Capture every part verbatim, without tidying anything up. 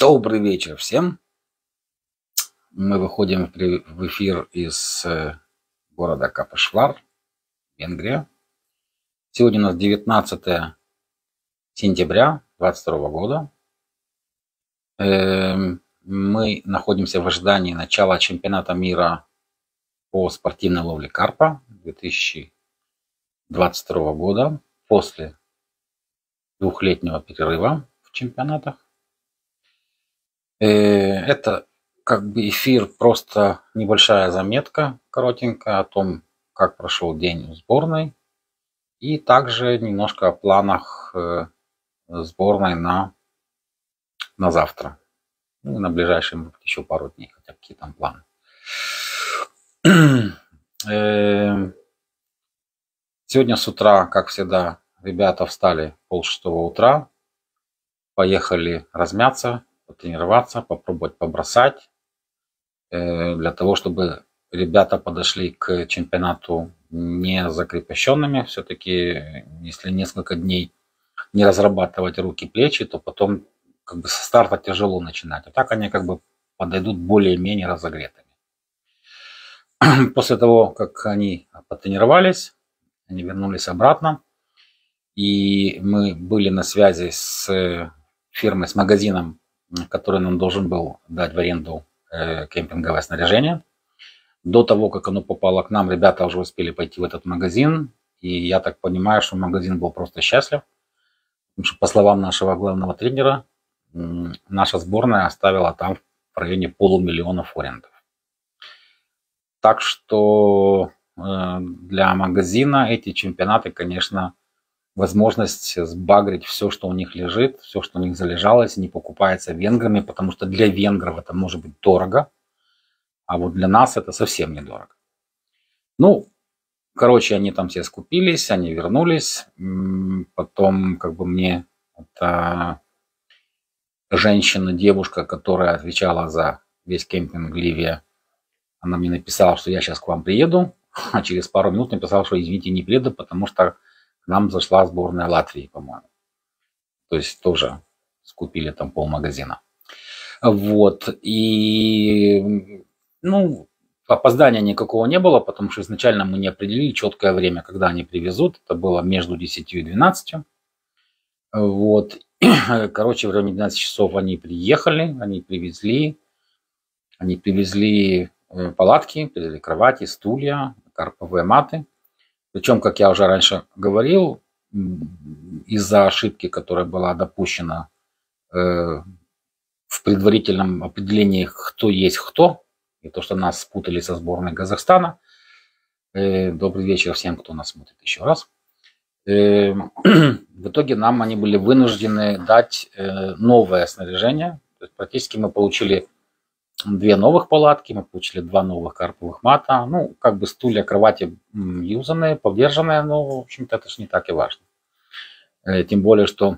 Добрый вечер всем. Мы выходим в эфир из города Капошвар, Венгрия. Сегодня у нас девятнадцатое сентября две тысячи двадцать второго года. Мы находимся в ожидании начала чемпионата мира по спортивной ловле карпа две тысячи двадцать второго года после двухлетнего перерыва в чемпионатах. Это как бы эфир, просто небольшая заметка коротенькая о том, как прошел день в сборной, и также немножко о планах сборной на, на завтра, ну, и на ближайшие еще пару дней, хотя какие там планы. Сегодня с утра, как всегда, ребята встали полшестого утра, поехали размяться, потренироваться, попробовать побросать, для того, чтобы ребята подошли к чемпионату не закрепощенными. Все-таки, если несколько дней не разрабатывать руки, плечи, то потом как бы со старта тяжело начинать. А так они как бы подойдут более-менее разогретыми. После того, как они потренировались, они вернулись обратно. И мы были на связи с фирмой, с магазином, который нам должен был дать в аренду кемпинговое снаряжение. До того, как оно попало к нам, ребята уже успели пойти в этот магазин. И я так понимаю, что магазин был просто счастлив. Потому что, по словам нашего главного тренера, наша сборная оставила там в районе полумиллиона форинтов. Так что для магазина эти чемпионаты, конечно, возможность сбагрить все, что у них лежит, все, что у них залежалось, не покупается венграми, потому что для венгров это может быть дорого, а вот для нас это совсем недорого. Ну, короче, они там все скупились, они вернулись, потом как бы мне эта женщина, девушка, которая отвечала за весь кемпинг Ливия, она мне написала, что я сейчас к вам приеду, а через пару минут написала, что извините, не приеду, потому что к нам зашла сборная Латвии, по-моему. То есть тоже скупили там полмагазина. Вот. И, ну, опоздания никакого не было, потому что изначально мы не определили четкое время, когда они привезут. Это было между десятью и двенадцатью. Вот. Короче, в районе двенадцати часов они приехали, они привезли. Они привезли палатки, привезли кровати, стулья, карповые маты. Причем, как я уже раньше говорил, из-за ошибки, которая была допущена э, в предварительном определении, кто есть кто, и то, что нас спутали со сборной Казахстана. Э, добрый вечер всем, кто нас смотрит еще раз. Э, в итоге нам они были вынуждены дать э, новое снаряжение. То есть практически мы получили две новых палатки, мы получили два новых карповых мата. Ну, как бы стулья, кровати юзанные, поддержанные, но, в общем-то, это же не так и важно. Тем более, что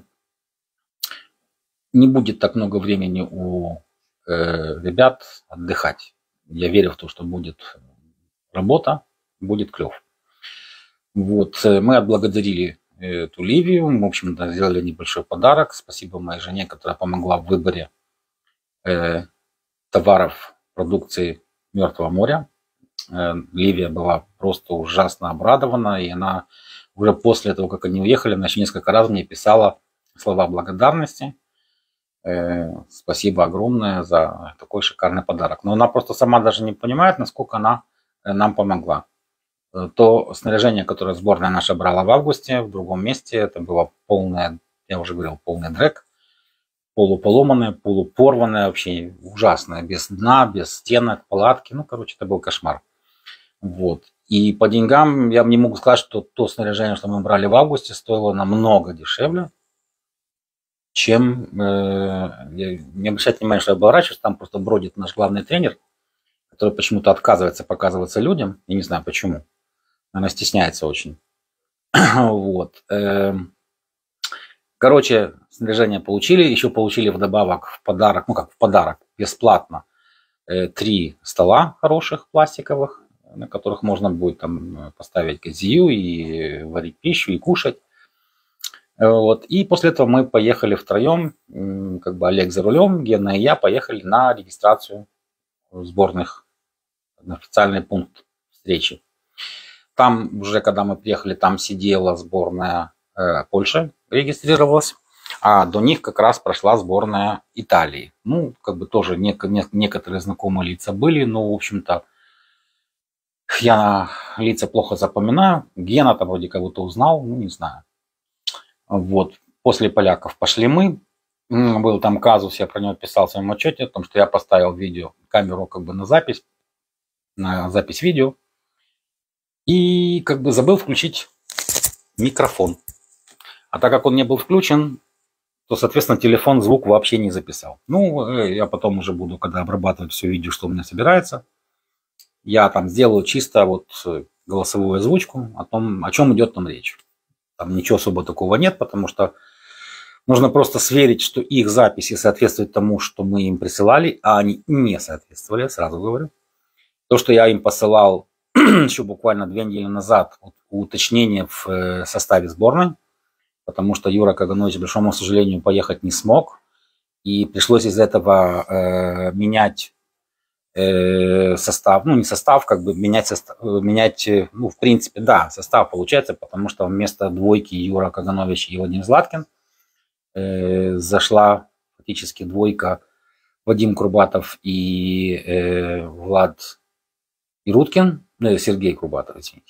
не будет так много времени у э, ребят отдыхать. Я верю в то, что будет работа, будет клев. Вот, мы отблагодарили эту Ливию, мы, в общем-то, сделали небольшой подарок. Спасибо моей жене, которая помогла в выборе э, товаров, продукции Мертвого моря. Ливия была просто ужасно обрадована, и она уже после того, как они уехали, она еще несколько раз мне писала слова благодарности. Спасибо огромное за такой шикарный подарок. Но она просто сама даже не понимает, насколько она нам помогла. То снаряжение, которое сборная наша брала в августе в другом месте, это было полное, я уже говорил, полный дрэк. Полуполоманная, полупорванная, вообще ужасная, без дна, без стенок, палатки. Ну, короче, это был кошмар. Вот. И по деньгам я не могу сказать, что то снаряжение, что мы брали в августе, стоило намного дешевле, чем... Э, я, не обращайте внимания, что я оборачиваюсь, там просто бродит наш главный тренер, который почему-то отказывается показываться людям. Я не знаю почему. Она стесняется очень. Вот. Короче, снаряжение получили, еще получили вдобавок в подарок, ну как в подарок, бесплатно, три стола хороших пластиковых, на которых можно будет там поставить газию и варить пищу и кушать. Вот. И после этого мы поехали втроем, как бы Олег за рулем, Гена и я поехали на регистрацию сборных, на официальный пункт встречи. Там уже, когда мы приехали, там сидела сборная э, Польши, регистрировалась, а до них как раз прошла сборная Италии. Ну, как бы тоже нек- нек- некоторые знакомые лица были, но, в общем-то, я лица плохо запоминаю. Гена там вроде кого-то узнал, ну, не знаю. Вот. После поляков пошли мы. Был там казус, я про него писал в своем отчете, о том, что я поставил видео, камеру как бы на запись, на запись видео. И как бы забыл включить микрофон. А так как он не был включен, то, соответственно, телефон звук вообще не записал. Ну, я потом уже буду, когда обрабатывать все видео, что у меня собирается, я там сделаю чисто вот голосовую озвучку о том, о чем идет там речь. Там ничего особо такого нет, потому что нужно просто сверить, что их записи соответствуют тому, что мы им присылали, а они не соответствовали, сразу говорю. То, что я им посылал еще буквально две недели назад, уточнение в составе сборной, потому что Юра Каганович, к большому сожалению, поехать не смог. И пришлось из этого э, менять э, состав, ну не состав, как бы менять состав, менять, ну в принципе, да, состав получается, потому что вместо двойки Юра Каганович и Владимир Златкин э, зашла фактически двойка Вадим Курбатов и э, Влад Ируткин, ну, Сергей Курбатов, извините.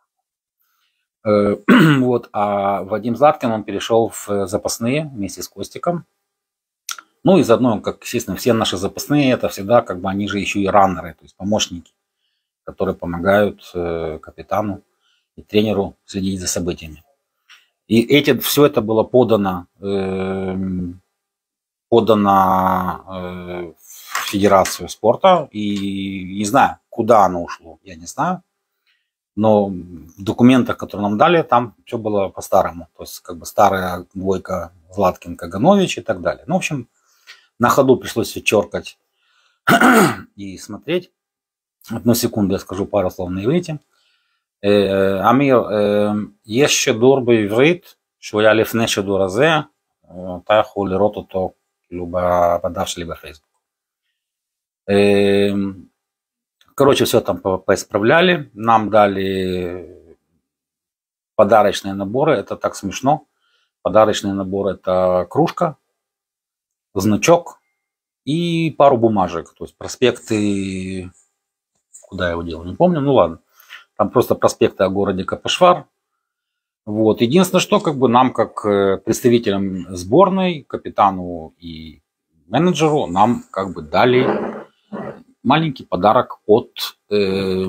Вот, а Вадим Златкин, он перешел в запасные вместе с Костиком. Ну и заодно, как, естественно, все наши запасные, это всегда, как бы, они же еще и раннеры, то есть помощники, которые помогают э, капитану и тренеру следить за событиями. И эти, все это было подано, э, подано э, в Федерацию спорта, и не знаю, куда оно ушло, я не знаю. Но в документах, которые нам дали, там все было по-старому. То есть, как бы старая двойка Златкин, Каганович и так далее. Ну, в общем, на ходу пришлось все черкать и смотреть. Одну секунду я скажу пару слов на иврите. אמיר, יש שידור בעברית שהוא היה לפני השידור הזה, אתה יכול לראות אותו כאילו בדף שלי בפייסבוק. Короче, все там поисправляли, нам дали подарочные наборы, это так смешно. Подарочный набор — это кружка, значок и пару бумажек. То есть проспекты, куда я его делал, не помню, ну ладно. Там просто проспекты о городе Капошвар. Вот. Единственное, что как бы нам, как представителям сборной, капитану и менеджеру, нам как бы дали маленький подарок от... Э,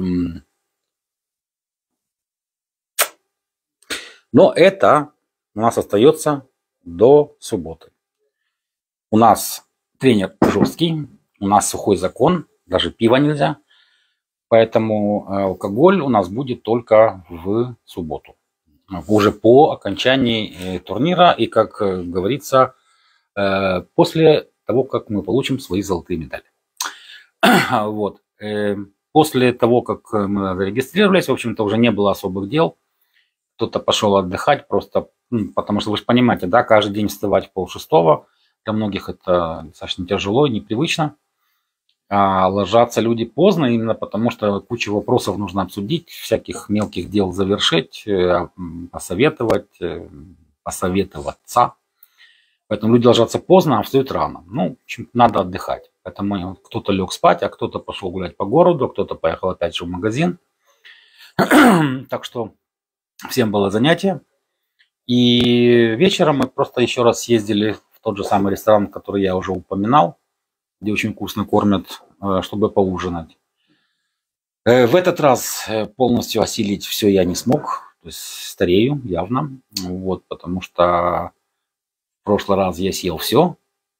но это у нас остается до субботы. У нас тренер жесткий, у нас сухой закон, даже пива нельзя. Поэтому алкоголь у нас будет только в субботу. Уже по окончании турнира и, как говорится, после того, как мы получим свои золотые медали. Вот. После того, как мы зарегистрировались, в общем-то, уже не было особых дел. Кто-то пошел отдыхать просто, потому что вы же понимаете, да, каждый день вставать в полшестого. Для многих это достаточно тяжело и непривычно. А ложатся люди поздно именно потому, что кучу вопросов нужно обсудить, всяких мелких дел завершить, посоветовать, посоветоваться. Поэтому люди ложатся поздно, а встают рано. Ну, в общем, надо отдыхать. Поэтому кто-то лег спать, а кто-то пошел гулять по городу, кто-то поехал опять же в магазин. Так что всем было занятие. И вечером мы просто еще раз съездили в тот же самый ресторан, который я уже упоминал, где очень вкусно кормят, чтобы поужинать. В этот раз полностью осилить все я не смог. То есть старею явно. Вот, потому что в прошлый раз я съел все.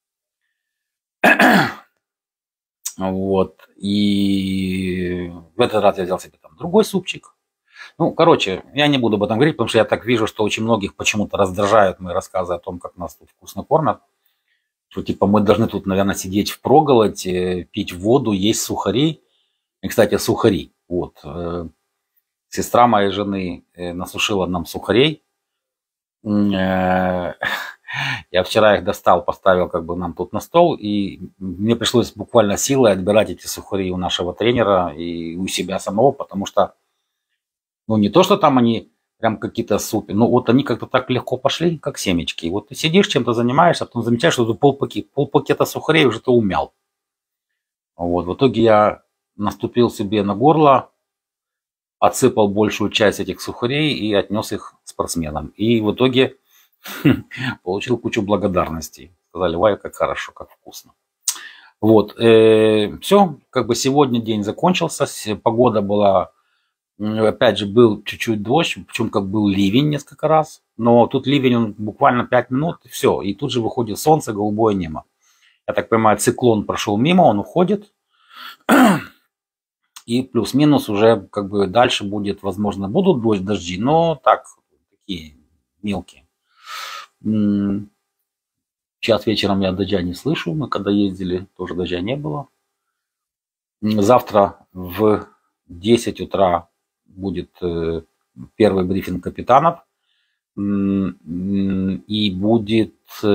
Вот. И в этот раз я взял себе там другой супчик. Ну, короче, я не буду об этом говорить, потому что я так вижу, что очень многих почему-то раздражают мои рассказы о том, как нас тут вкусно кормят. Что типа мы должны тут, наверное, сидеть впроголодь, пить воду, есть сухари. И, кстати, сухари. Вот. Сестра моей жены насушила нам сухарей. Э, Я вчера их достал, поставил как бы нам тут на стол, и мне пришлось буквально силой отбирать эти сухари у нашего тренера и у себя самого, потому что, ну, не то, что там они прям какие-то супер, но вот они как-то так легко пошли, как семечки. Вот ты сидишь, чем-то занимаешься, а потом замечаешь, что ты полпакета, полпакета сухарей уже ты умял. Вот, в итоге я наступил себе на горло, отсыпал большую часть этих сухарей и отнес их спортсменам. И в итоге получил кучу благодарностей. Сказали, вай, как хорошо, как вкусно. Вот, э, все, как бы сегодня день закончился, погода была, опять же, был чуть-чуть дождь, причем как был ливень несколько раз, но тут ливень, он буквально пять минут, и все, и тут же выходит солнце, голубое небо. Я так понимаю, циклон прошел мимо, он уходит, и плюс-минус уже как бы дальше будет, возможно, будут дождь, дожди, но так, такие мелкие. Сейчас вечером я дождя не слышу, мы когда ездили, тоже дождя не было. Завтра в десять утра будет первый брифинг капитанов, и будет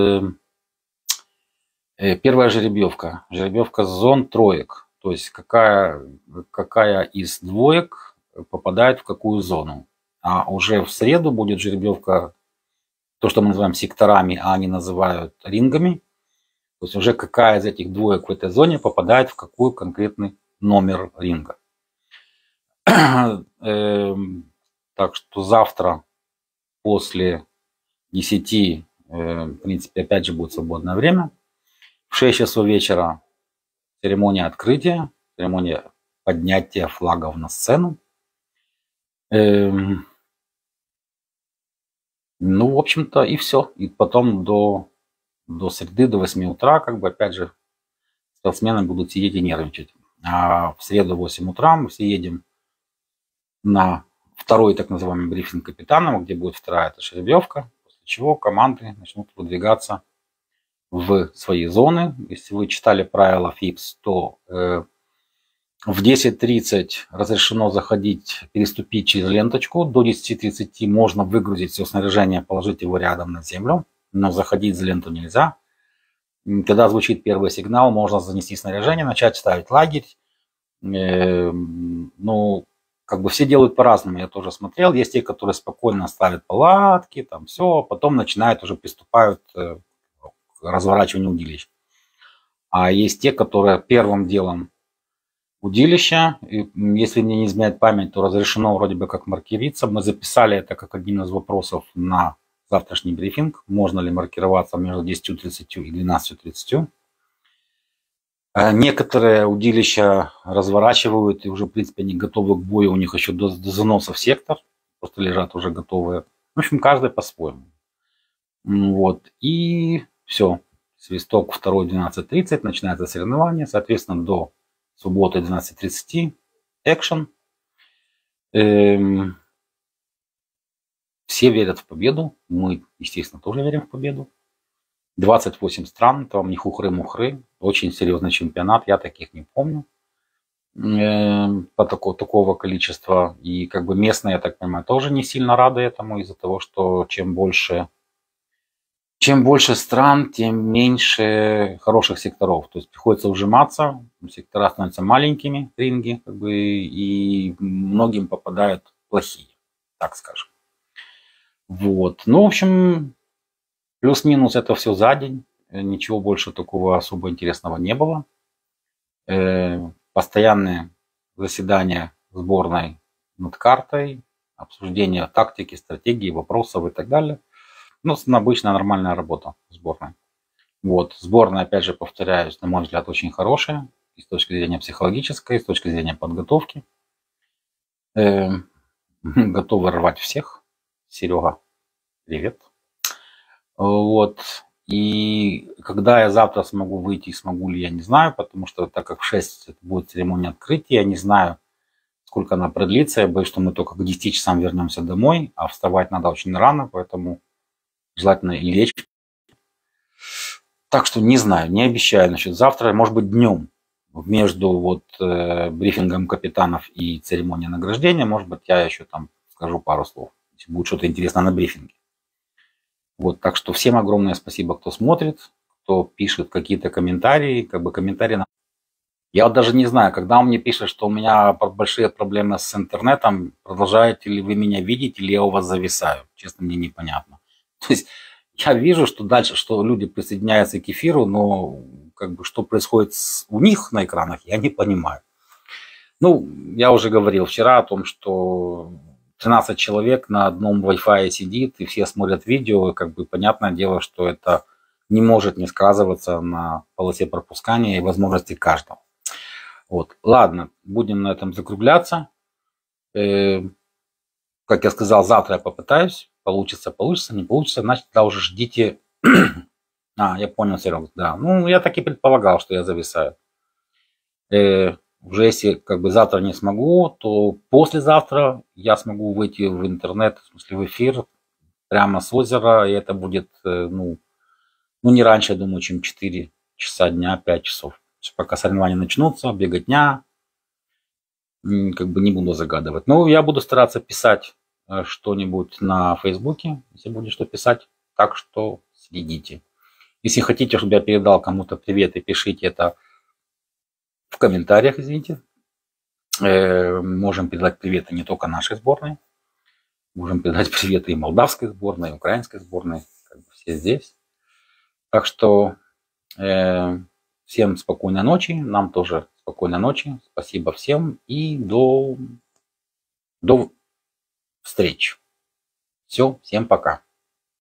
первая жеребьевка, жеребьевка зон троек, то есть какая, какая из двоек попадает в какую зону. А уже в среду будет жеребьевка, то, что мы называем секторами, а они называют рингами. То есть уже какая из этих двоек в этой зоне попадает в какой конкретный номер ринга. Так что завтра после десяти, в принципе, опять же будет свободное время. В шесть часов вечера церемония открытия, церемония поднятия флагов на сцену. Ну, в общем-то, и все. И потом до, до среды, до восьми утра, как бы, опять же, спортсмены будут сидеть и нервничать. А в среду в восемь утра мы все едем на второй так называемый брифинг капитанов, где будет вторая эта жеребьевка, после чего команды начнут выдвигаться в свои зоны. Если вы читали правила ФИПС, то э, в десять тридцать разрешено заходить, переступить через ленточку. До десяти тридцати можно выгрузить все снаряжение, положить его рядом на землю, но заходить за ленту нельзя. Когда звучит первый сигнал, можно занести снаряжение, начать ставить лагерь. Э, ну, как бы все делают по-разному, я тоже смотрел. Есть те, которые спокойно ставят палатки, там все, потом начинают уже приступают э, к разворачиванию удилищ. А есть те, которые первым делом удилища, и, если мне не изменяет память, то разрешено вроде бы как маркироваться. Мы записали это как один из вопросов на завтрашний брифинг. Можно ли маркироваться между десятью тридцатью и двенадцатью тридцатью. Некоторые удилища разворачивают, и уже, в принципе, они готовы к бою, у них еще до, до заноса в сектор, просто лежат уже готовые. В общем, каждый по-своему. Вот, и все. Свисток второй двенадцать тридцать, начинается соревнование, соответственно, до субботы двенадцать тридцать, экшен. Эм, все верят в победу, мы, естественно, тоже верим в победу. двадцать восемь стран, там не хухры-мухры, очень серьезный чемпионат, я таких не помню э, по такого, такого количества. И как бы местные, я так понимаю, тоже не сильно рады этому из-за того, что чем больше, чем больше стран, тем меньше хороших секторов. То есть приходится ужиматься, сектора становятся маленькими, ринги, как бы, и многим попадают плохие, так скажем. Вот, ну, в общем... Плюс-минус это все за день. Ничего больше такого особо интересного не было. Постоянные заседания сборной над картой, обсуждение тактики, стратегии, вопросов и так далее. Ну, обычная нормальная работа сборной. Вот. Сборная, опять же, повторяюсь, на мой взгляд, очень хорошая. И с точки зрения психологической, и с точки зрения подготовки. Готовы рвать всех. Серега, привет. Вот. И когда я завтра смогу выйти, смогу ли, я не знаю, потому что так как в шесть будет церемония открытия, я не знаю, сколько она продлится. Я боюсь, что мы только к десяти часам вернемся домой, а вставать надо очень рано, поэтому желательно лечь. Так что не знаю, не обещаю насчет завтра, может быть днем между вот э, брифингом капитанов и церемонией награждения, может быть, я еще там скажу пару слов, если будет что-то интересное на брифинге. Вот, так что всем огромное спасибо, кто смотрит, кто пишет какие-то комментарии, как бы комментарии. на- Я вот даже не знаю, когда он мне пишет, что у меня пр- большие проблемы с интернетом, продолжаете ли вы меня видеть или я у вас зависаю? Честно, мне непонятно. То есть я вижу, что дальше, что люди присоединяются к эфиру, но как бы что происходит с- у них на экранах, я не понимаю. Ну, я уже говорил вчера о том, что тринадцать человек на одном Wi-Fi сидит, и все смотрят видео, и как бы понятное дело, что это не может не сказываться на полосе пропускания и возможности каждого. Вот. Ладно, будем на этом закругляться. Э, как я сказал, завтра я попытаюсь. Получится, получится, не получится, значит, тогда уже ждите. А, я понял, Серега, да. Ну, я так и предполагал, что я зависаю. Э, уже если как бы завтра не смогу, то послезавтра я смогу выйти в интернет, в смысле в эфир, прямо с озера, и это будет, э, ну, ну не раньше, я думаю, чем четыре часа дня, пять часов. Пока соревнования начнутся, беготня, м, как бы не буду загадывать. Ну, я буду стараться писать э, что-нибудь на Фейсбуке, если будет что писать, так что следите. Если хотите, чтобы я передал кому-то привет, и пишите это в комментариях, извините. Э, можем передать приветы не только нашей сборной, можем передать приветы и молдавской сборной, и украинской сборной, как бы все здесь. Так что э, всем спокойной ночи, нам тоже спокойной ночи, спасибо всем и до, до встреч. Все, всем пока.